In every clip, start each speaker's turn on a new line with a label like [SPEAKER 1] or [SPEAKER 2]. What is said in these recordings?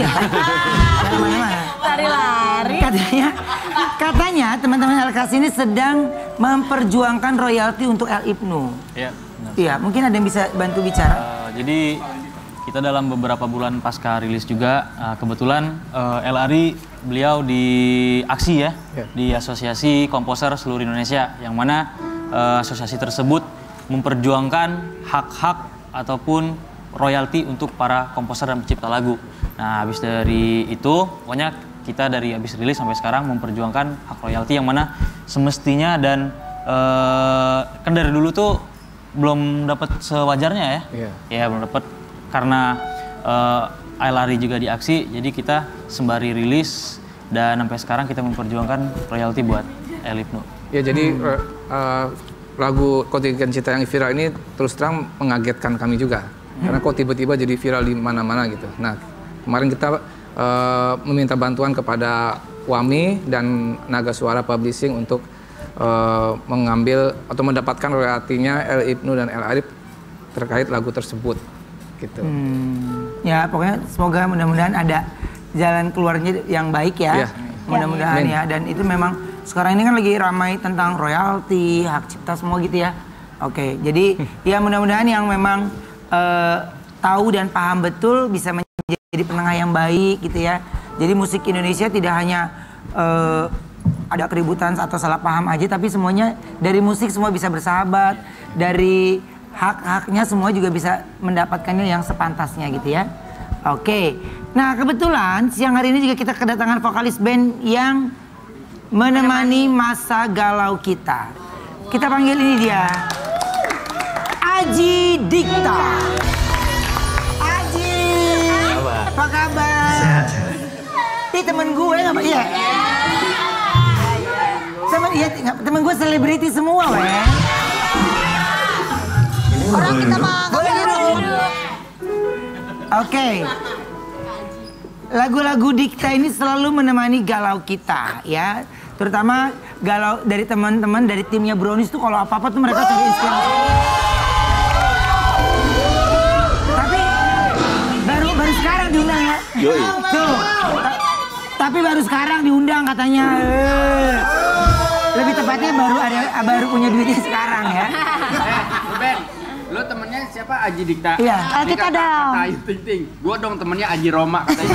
[SPEAKER 1] ya. Jangan mana-mana.
[SPEAKER 2] Lari-lari.
[SPEAKER 1] Katanya teman-teman LKS ini sedang memperjuangkan royalti untuk El Ibnu.
[SPEAKER 3] Iya.
[SPEAKER 1] Iya, mungkin ada yang bisa bantu bicara.
[SPEAKER 3] Jadi kita dalam beberapa bulan pasca rilis juga, kebetulan El Ari beliau di aksi ya, di Asosiasi Komposer Seluruh Indonesia, yang mana asosiasi tersebut memperjuangkan hak-hak ataupun royalti untuk para komposer dan pencipta lagu. Nah, habis dari itu, pokoknya kita dari habis rilis sampai sekarang memperjuangkan hak royalti yang mana semestinya dan kan dari dulu tuh belum dapat sewajarnya ya. Ya belum dapat karena El Ari juga di aksi, jadi kita sembari rilis dan sampai sekarang kita memperjuangkan royalti buat El Ibnu.
[SPEAKER 4] Ya jadi lagu Kotikan Cinta yang viral ini terus terang mengagetkan kami juga. Karena kok tiba-tiba jadi viral di mana-mana gitu. Nah, kemarin kita meminta bantuan kepada WAMI dan Naga Suara Publishing untuk mengambil atau mendapatkan royaltinya El Ibnu dan El Ari terkait lagu tersebut gitu.
[SPEAKER 1] Ya pokoknya semoga mudah-mudahan ada jalan keluarnya yang baik ya. Mudah-mudahan ya. Dan itu memang sekarang ini kan lagi ramai tentang royalti, hak cipta semua gitu ya. Oke, jadi ya mudah-mudahan yang memang tahu dan paham betul bisa menjadi penengah yang baik gitu ya. Jadi musik Indonesia tidak hanya ada keributan atau salah paham aja, tapi semuanya dari musik semua bisa bersahabat, dari hak-haknya semua juga bisa mendapatkannya yang sepantasnya gitu ya. Oke, nah kebetulan siang hari ini juga kita kedatangan vokalis band yang menemani masa galau kita. Kita panggil ini dia, Aji Dikta. Aji, apa kabar? Ini temen gue nggak Pak? Iya. Temen gue selebriti semua, weh.
[SPEAKER 2] Orang kita mah boleh dong.
[SPEAKER 1] Oke. Lagu-lagu Dikta ini selalu menemani galau kita, ya. Terutama galau dari teman-teman dari timnya Brownies tuh kalau apa-apa tuh mereka cari inspirasi. Tapi baru sekarang diundang ya. Tuh. Tapi baru sekarang diundang katanya. Lebih tepatnya baru punya duitnya sekarang ya.
[SPEAKER 5] Ben, lo temennya siapa? Aji Dikta?
[SPEAKER 1] Iya.
[SPEAKER 2] Kita dong.
[SPEAKER 5] Kata Ayu Ting Ting. Gue dong temennya Aji Roma katanya.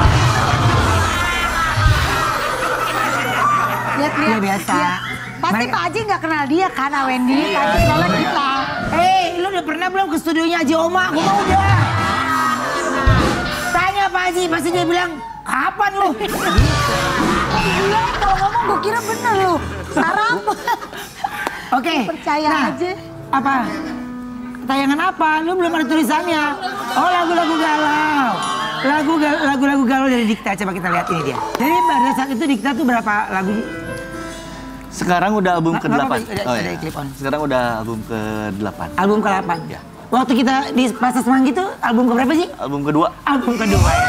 [SPEAKER 2] Lihat.
[SPEAKER 1] Biasa.
[SPEAKER 2] Pasti Pak Aji nggak kenal dia kan, Wendy? Pak Aji kenalnya kita.
[SPEAKER 1] Lu udah pernah belum ke studionya Aji Oma? Gue mau udah. Tanya Pak Aji, pasti dia bilang, kapan lu?
[SPEAKER 2] Iya, kalau ngomong gue kira bener lu. Sarap.
[SPEAKER 1] Oke.
[SPEAKER 2] Percaya aja.
[SPEAKER 1] Apa? Tayangan apa? Lu belum ada tulisannya. Oh, lagu-lagu galau. Lagu-lagu galau dari Dikta. Coba kita lihat ini dia. Jadi pada saat itu Dikta tuh berapa lagu?
[SPEAKER 6] Sekarang udah album ke-8. Sekarang udah album ke-8.
[SPEAKER 1] Album ke-8?
[SPEAKER 6] Ya.
[SPEAKER 1] Waktu kita di Plaza Semanggi tuh album ke-berapa sih?
[SPEAKER 6] Album kedua.
[SPEAKER 1] Album kedua ya.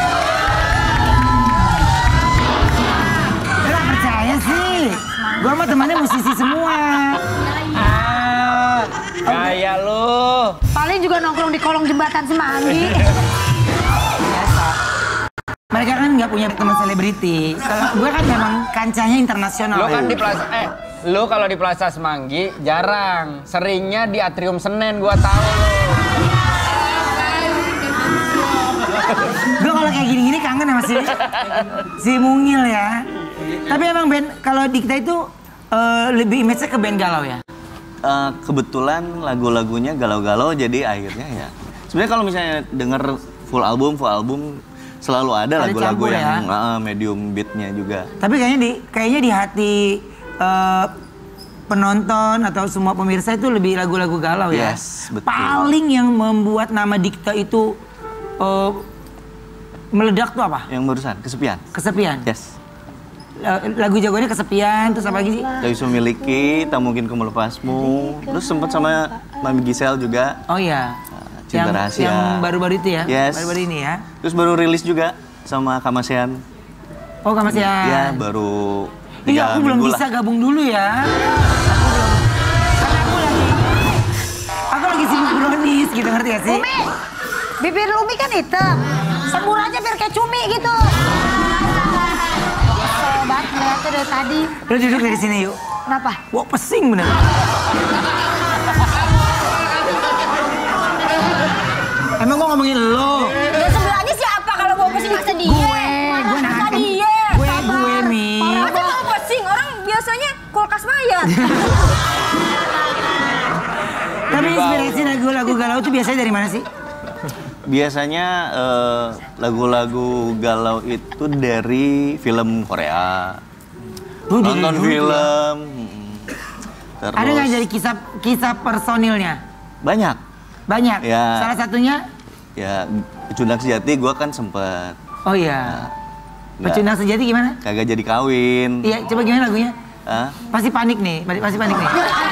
[SPEAKER 1] Gak percaya sih. Gue mah temannya musisi semua.
[SPEAKER 5] Gaya lo.
[SPEAKER 2] Paling juga nongkrong di kolong jembatan Semanggi.
[SPEAKER 1] Biasa. Mereka kan nggak punya teman selebriti. Kalau gue kan memang kancahnya internasional.
[SPEAKER 5] Lo kan di Plaza, lo kalau di Plaza Semanggi jarang. Seringnya di Atrium Senen, gua tahu lo.
[SPEAKER 1] Gue kalau kayak gini-gini kangen sama si Mungil ya. Tapi emang band kalau Dikta itu lebih image-nya ke band galau ya?
[SPEAKER 6] Kebetulan lagu-lagunya galau-galau, jadi akhirnya ya. Sebenarnya kalau misalnya denger full album selalu ada lagu-lagu yang medium beatnya juga.
[SPEAKER 1] Tapi kayaknya di hati penonton atau semua pemirsa itu lebih lagu-lagu galau ya.
[SPEAKER 6] Yes, betul.
[SPEAKER 1] Paling yang membuat nama Dikta itu meledak tuh apa?
[SPEAKER 6] Yang barusan, Kesepian.
[SPEAKER 1] Kesepian?
[SPEAKER 6] Yes.
[SPEAKER 1] Lagu jagoannya Kesepian, terus apa lagi sih?
[SPEAKER 6] Tak bisa memiliki, tak mungkin ku melepasmu. Terus sempat sama Mami Gisel juga.
[SPEAKER 1] Oh iya.
[SPEAKER 6] Cinta Rahasia.
[SPEAKER 1] Yang baru-baru itu ya?
[SPEAKER 6] Yes.
[SPEAKER 1] Baru-baru ini ya?
[SPEAKER 6] Terus baru rilis juga sama Kamasean.
[SPEAKER 1] Oh Kamasean.
[SPEAKER 6] Ya baru 3
[SPEAKER 1] Iya aku belum
[SPEAKER 6] minggu
[SPEAKER 1] bisa
[SPEAKER 6] lah.
[SPEAKER 1] gabung dulu ya. Aku lagi sibuk Brownies gitu, ngerti gak sih?
[SPEAKER 2] Umi, bibir Umi kan hitam. Semur aja biar kayak cumi gitu. Kesel banget ngeliatnya dari tadi.
[SPEAKER 1] Lu duduk dari sini yuk.
[SPEAKER 2] Kenapa?
[SPEAKER 1] Wah pesing bener. Emang gua ngomongin lo?
[SPEAKER 2] Ya sebenarnya siapa kalau mau pesing masa dia?
[SPEAKER 1] Gue
[SPEAKER 2] masa
[SPEAKER 1] nahan.
[SPEAKER 2] dia.
[SPEAKER 1] Gue Mi.
[SPEAKER 2] Masa mau pesing? Orang biasanya kulkas mayat.
[SPEAKER 1] Tapi inspirasi lagu-lagu galau itu biasanya dari mana sih?
[SPEAKER 6] Biasanya lagu-lagu galau itu dari film Korea. Nonton film. Terus
[SPEAKER 1] Ada nggak dari kisah personilnya?
[SPEAKER 6] banyak.
[SPEAKER 1] Banyak.
[SPEAKER 6] Ya.
[SPEAKER 1] Salah satunya?
[SPEAKER 6] Ya, Pecundang Sejati gue kan sempet.
[SPEAKER 1] Oh iya.
[SPEAKER 6] Nggak-
[SPEAKER 1] Pecundang Sejati gimana?
[SPEAKER 6] Kagak jadi kawin.
[SPEAKER 1] Iya, coba gimana lagunya?
[SPEAKER 6] Hah?
[SPEAKER 1] Pasti panik nih, pasti panik nih.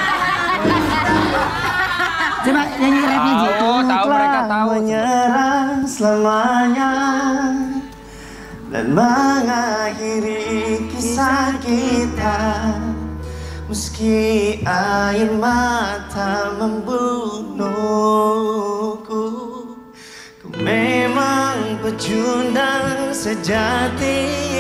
[SPEAKER 1] Coba nyanyi rapnya Ji.
[SPEAKER 5] Tahu mereka tahu.
[SPEAKER 6] Menyerah selamanya dan mengakhiri kisah kita. Meski air mata membunuhku, ku memang pecundang sejati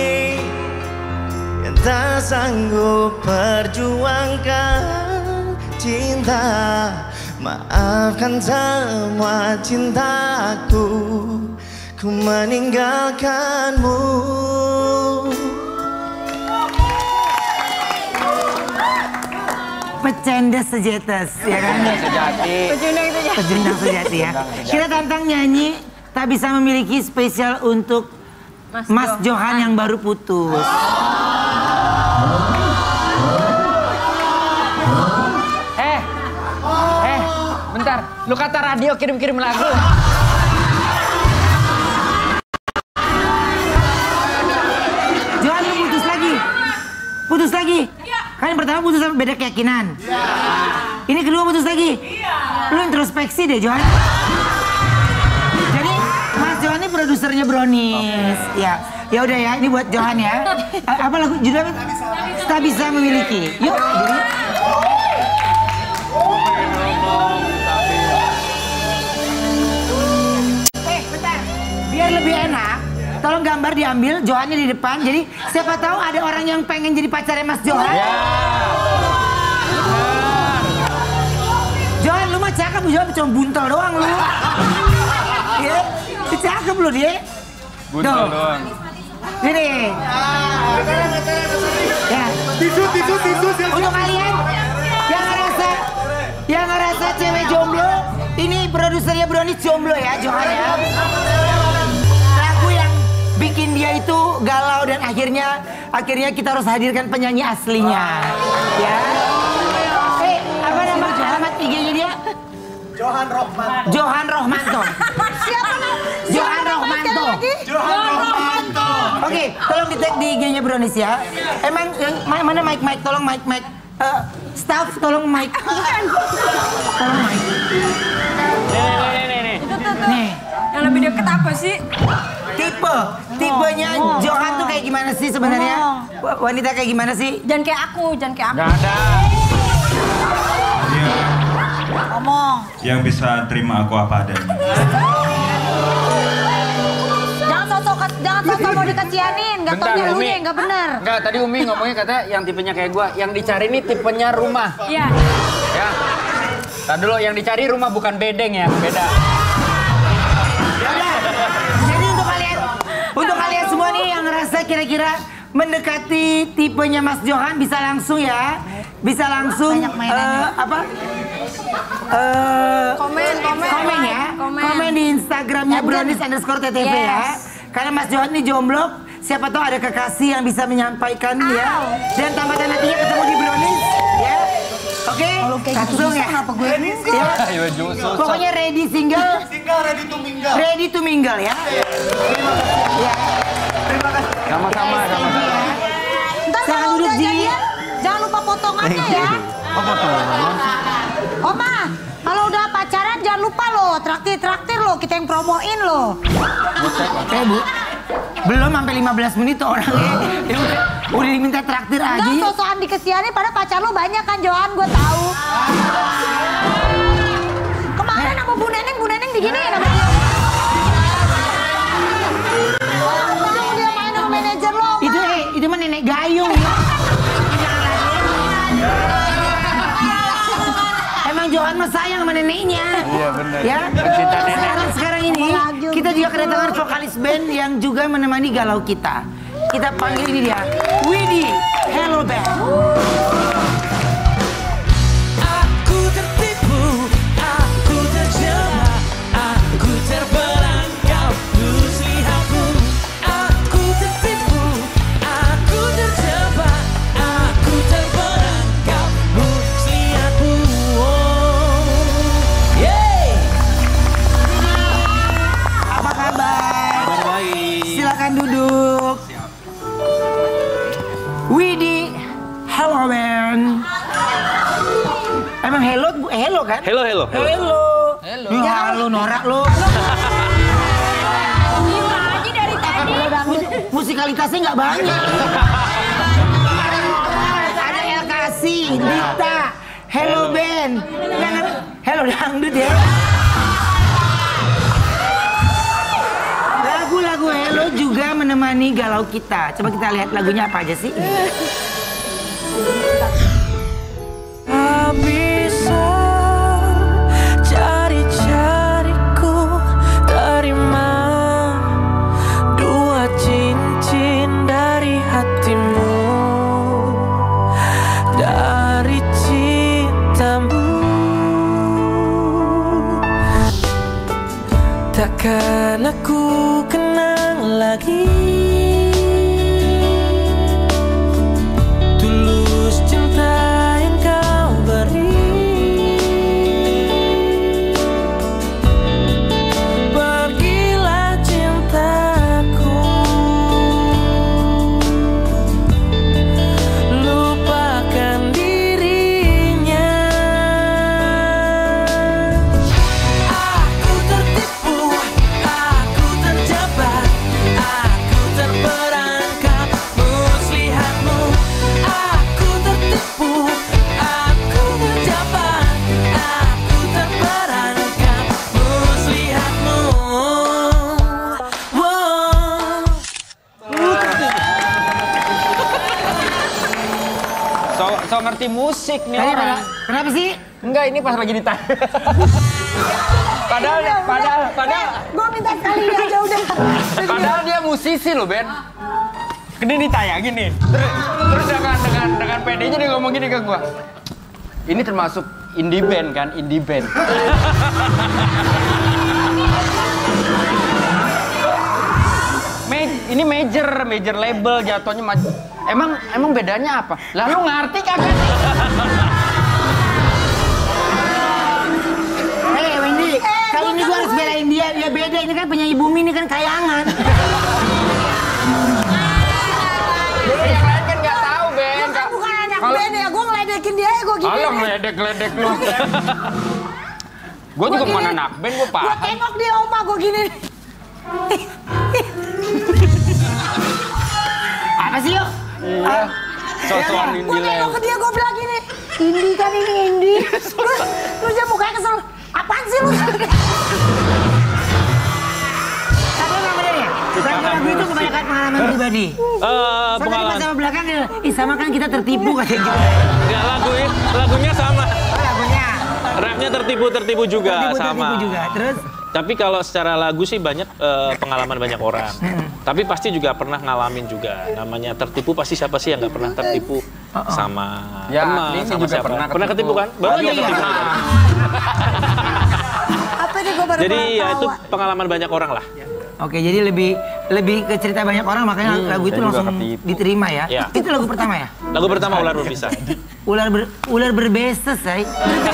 [SPEAKER 6] yang tak sanggup perjuangkan cinta. Maafkan semua cintaku, ku meninggalkanmu.
[SPEAKER 1] Pecanda sejatas, ya kan? Pecundang sejati ya. Kita tantang nyanyi Tak Bisa Memiliki spesial untuk Mas Johan yang baru putus.
[SPEAKER 5] Bentar, lu kata radio kirim-kirim lagu.
[SPEAKER 1] Johan lu putus lagi? Putus lagi? Kan yang pertama putus sama beda keyakinan. Ini kedua putus lagi? Lu introspeksi deh Johan. Jadi Mas Johan ini produsernya Brownies. Ya udah ya, ini buat Johan ya. Apa lagu judulnya? Tak Bisa Memiliki. Yuk, jadi. Bentar. Biar lebih enak, tolong gambar diambil, Johannya di depan. Jadi siapa tahu ada orang yang pengen jadi pacarnya Mas Johan. Johan, lu mah cakep, Johan cuma buntel doang lu. Iya, cakep lu dia.
[SPEAKER 5] Buntel doang.
[SPEAKER 1] Sini. Ya.
[SPEAKER 7] Tisu.
[SPEAKER 1] Untuk kalian yang ngerasa cewek jomblo, ini produsernya Brownies jomblo ya, Johan ya. Lagu yang bikin dia itu galau dan akhirnya kita harus hadirkan penyanyi aslinya. Ya. Apa nama alamat IG-nya dia? Johan Rohmanto.
[SPEAKER 2] Siapa nih?
[SPEAKER 1] Johan Rohmanto. Oke, tolong di tag di IG-nya Brownies ya. Emang mana mic? Tolong mic. Staff tolong mic. Tolong mic. Nih.
[SPEAKER 2] Yang lebih deket apa sih?
[SPEAKER 1] Tipenya Johan tuh kayak gimana sih sebenarnya? Wanita kayak gimana sih?
[SPEAKER 2] Jangan kayak aku.
[SPEAKER 5] Gak ada.
[SPEAKER 2] Ngomong.
[SPEAKER 7] Yang bisa terima aku apa adanya.
[SPEAKER 2] Jangan sosok mau dikasianin. Gak tau lu deh, gak bener.
[SPEAKER 5] Enggak, tadi Umi ngomongnya katanya yang tipenya kayak gua. Yang dicari ini tipenya rumah.
[SPEAKER 2] Iya.
[SPEAKER 5] Ya. Tadi dulu yang dicari rumah bukan bedeng ya, beda.
[SPEAKER 1] Jadi untuk kalian semua nih yang ngerasa kira-kira mendekati tipenya Mas Johan bisa langsung ya. Bisa langsung komen ya. Komen di Instagramnya Brownies_TTV ya. Karena Mas Johan ini jomblo, siapa tahu ada kekasih yang bisa menyampaikan ya. Dan tambatan hatinya ketemu di Brownies ya. Oke, langsung ya. Pokoknya ready single. Ready to mingle ya. Ya. Terima kasih.
[SPEAKER 5] Sama-sama.
[SPEAKER 2] Ntar kalau udah jadian, jangan lupa potongannya ya. Oma, kalau udah pacaran jangan lupa lo, traktir lo, kita yang promoin lo.
[SPEAKER 1] Bu, belum sampai 15 menit tuh orangnya. Udah diminta traktir aja.
[SPEAKER 2] Enggak, sosokan dikesianin pada pacar lo banyak kan Johan, gue tahu. Kemarin sama Bu Neneng diginiin sama dia.
[SPEAKER 1] cuma sayang sama neneknya.
[SPEAKER 5] Iya benar.
[SPEAKER 1] Ya. Sekarang ini kita juga kedatangan vokalis band yang juga menemani galau kita. Kita panggil ini dia, Widi, Hello Band.
[SPEAKER 8] Aku tertipu, aku terjebak, aku terperangkap, terus lihatku. Aku tertipu, aku terjebak, aku terperangkap, terus lihatku.
[SPEAKER 1] Apa kabar?
[SPEAKER 3] Baik.
[SPEAKER 1] Silakan duduk. Widi, Hello Band. Emang hello kan?
[SPEAKER 3] Hello.
[SPEAKER 1] Hello. Ya, halo norak lo.
[SPEAKER 2] Gila aja dari tadi.
[SPEAKER 1] Musikalitasnya nggak banyak. Ada El Kasi, Dita, Hello Band. Hello dangdut ya. Lagu-lagu Hello juga menemani galau kita. Coba kita lihat lagunya apa aja sih?
[SPEAKER 8] Bisa cari-cariku terima dua cincin dari hatimu, dari cintamu. Takkan aku kenang lagi tulus cinta yang kau beri. Pergilah cintaku, lupakan dirinya. Aku tertipu, aku terjebak, aku terperangkap, muslihatmu. Aku tertipu, aku terjebak, aku terperangkap, muslihatmu.
[SPEAKER 5] So ngerti musik nih
[SPEAKER 1] Tadi
[SPEAKER 5] orang.
[SPEAKER 1] kenapa sih?
[SPEAKER 5] Enggak, ini pas lagi ditanya. Padahal
[SPEAKER 2] Gue minta sekali aja udah.
[SPEAKER 5] padahal dia musisi loh, Ben. Ini ditayangin nih. Terus dengan PD-nya dia ngomong gini ke gua. Ini termasuk indie band kan, indie band. Ini major label jatuhnya. Emang bedanya apa? Lalu ngerti kagak sih?
[SPEAKER 1] Hei Wendy, kali ini gua harus belain dia. Ya beda, ini kan penyanyi Bumi, ini kan kayangan.
[SPEAKER 5] Yang lain kan nggak tahu, Ben.
[SPEAKER 2] Kan bukan anak band ya, gue ngeledekin dia ya gue gini.
[SPEAKER 5] Alah ngeledek lu. Gue juga bukan anak band, gue
[SPEAKER 2] Gue
[SPEAKER 5] paham.
[SPEAKER 2] tengok dia oma gue gini.
[SPEAKER 1] Apa sih yuk?
[SPEAKER 5] Iya. Sosokan
[SPEAKER 2] Gue
[SPEAKER 5] indie
[SPEAKER 2] tengok ke
[SPEAKER 5] level.
[SPEAKER 2] dia gue bilang gini. Indi kan ini Indi. Terus dia mukanya kesel. Apaan sih lu?
[SPEAKER 1] Tapi emang bener ya? Lagu itu kebanyakan pengalaman pribadi. Soalnya pas sama belakang, sama kan kita tertipu kayak gitu.
[SPEAKER 9] Enggak, lagunya sama.
[SPEAKER 1] Oh lagunya?
[SPEAKER 9] Rapnya tertipu juga sama.
[SPEAKER 1] Tertipu juga, terus?
[SPEAKER 9] Tapi kalau secara lagu sih banyak pengalaman banyak orang. Tapi pasti juga pernah ngalamin juga. Namanya tertipu pasti siapa sih yang nggak pernah tertipu sama
[SPEAKER 5] Ya,
[SPEAKER 9] teman,
[SPEAKER 5] ini
[SPEAKER 9] sama
[SPEAKER 5] juga
[SPEAKER 9] siapa?
[SPEAKER 5] pernah
[SPEAKER 9] Ketipu kan? Baru
[SPEAKER 1] iya.
[SPEAKER 9] ketipu.
[SPEAKER 2] Apa nih gue baru
[SPEAKER 9] Jadi ya itu
[SPEAKER 2] tahu.
[SPEAKER 9] pengalaman banyak orang lah.
[SPEAKER 1] Oke, jadi lebih ke cerita banyak orang, makanya lagu itu langsung diterima ya.
[SPEAKER 9] Iya.
[SPEAKER 1] Itu lagu pertama ya?
[SPEAKER 9] Lagu pertama Ular Berbisa.
[SPEAKER 1] Ular berbisa, say.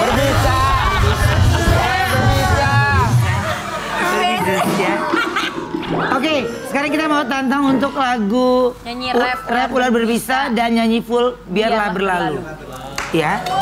[SPEAKER 1] Ya. Oke, sekarang kita mau tantang untuk lagu
[SPEAKER 2] Nyanyi rap
[SPEAKER 1] Ular Berbisa dan nyanyi full Biarlah Berlalu. Ya.